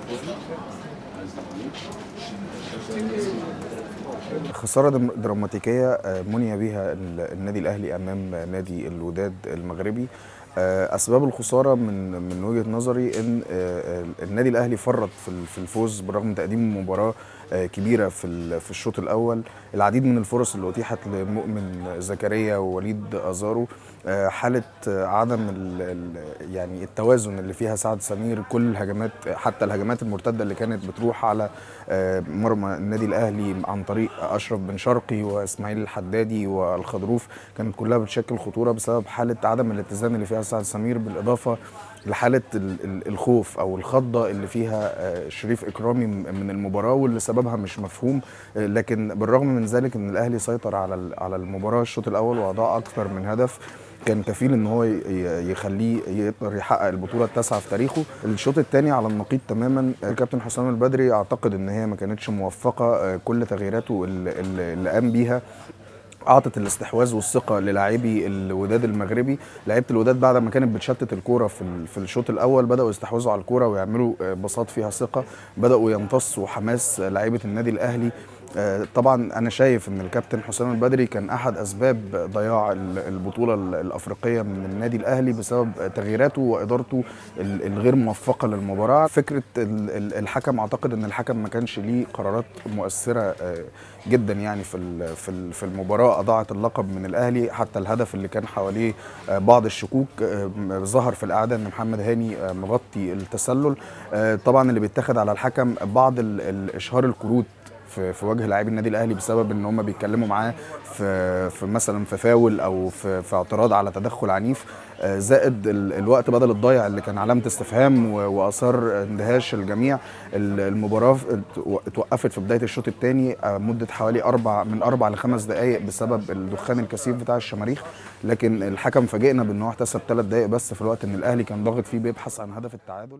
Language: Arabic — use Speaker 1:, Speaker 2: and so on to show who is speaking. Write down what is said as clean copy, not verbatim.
Speaker 1: خسارة دراماتيكية مني بها النادي الأهلي أمام نادي الوداد المغربي. أسباب الخسارة من وجهة نظري إن النادي الأهلي فرط في الفوز بالرغم من تقديم مباراة كبيرة في الشوط الأول. العديد من الفرص اللي أتيحت لمؤمن زكريا ووليد أزارو، حالة عدم يعني التوازن اللي فيها سعد سمير. كل الهجمات حتى الهجمات المرتدة اللي كانت بتروح على مرمى النادي الأهلي عن طريق أشرف بن شرقي وإسماعيل الحدادي والخضروف كانت كلها بتشكل خطورة بسبب حالة عدم الاتزان اللي فيها سعد سمير، بالإضافة لحالة الخوف أو الخضة اللي فيها شريف إكرامي من المباراة واللي سببها مش مفهوم. لكن بالرغم من ذلك إن الأهلي سيطر على المباراة الشوط الأول وأضاع أكثر من هدف كان كفيل ان هو يخليه يقدر يحقق البطوله التاسعه في تاريخه. الشوط الثاني على النقيض تماما. الكابتن حسام البدري اعتقد ان هي ما كانتش موفقه. كل تغييراته اللي قام بيها اعطت الاستحواذ والثقه للاعبي الوداد المغربي. لعيبه الوداد بعد ما كانت بتشتت الكوره في الشوط الاول بداوا يستحوذوا على الكوره ويعملوا باصات فيها ثقه، بداوا يمتصوا حماس لعيبه النادي الاهلي. طبعا انا شايف ان الكابتن حسام البدري كان احد اسباب ضياع البطوله الافريقيه من النادي الاهلي بسبب تغييراته وادارته الغير موفقه للمباراه. فكره الحكم، اعتقد ان الحكم ما كانش ليه قرارات مؤثره جدا يعني في المباراه اضاعت اللقب من الاهلي. حتى الهدف اللي كان حواليه بعض الشكوك ظهر في الاعاده ان محمد هاني مغطي التسلل. طبعا اللي بيتاخد على الحكم بعض اشهار الكروت في وجه لاعبي النادي الاهلي بسبب ان هم بيتكلموا معاه في مثلا في فاول او في اعتراض على تدخل عنيف، زائد الوقت بدل الضايع اللي كان علامه استفهام واثار اندهاش الجميع. المباراه اتوقفت في بدايه الشوط الثاني مده حوالي من 4 ل5 دقائق بسبب الدخان الكثيف بتاع الشماريخ، لكن الحكم فاجئنا بان هو احتسب 3 دقائق بس في الوقت ان الاهلي كان ضاغط فيه بيبحث عن هدف التعادل.